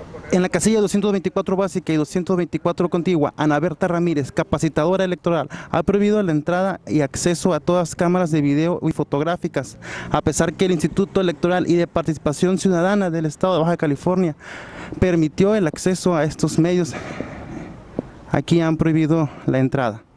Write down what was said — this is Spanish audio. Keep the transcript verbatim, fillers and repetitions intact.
En la casilla doscientos veinticuatro básica y doscientos veinticuatro contigua, Ana Berta Ramírez, capacitadora electoral, ha prohibido la entrada y acceso a todas cámaras de video y fotográficas, a pesar que el Instituto Electoral y de Participación Ciudadana del Estado de Baja California permitió el acceso a estos medios. Aquí han prohibido la entrada.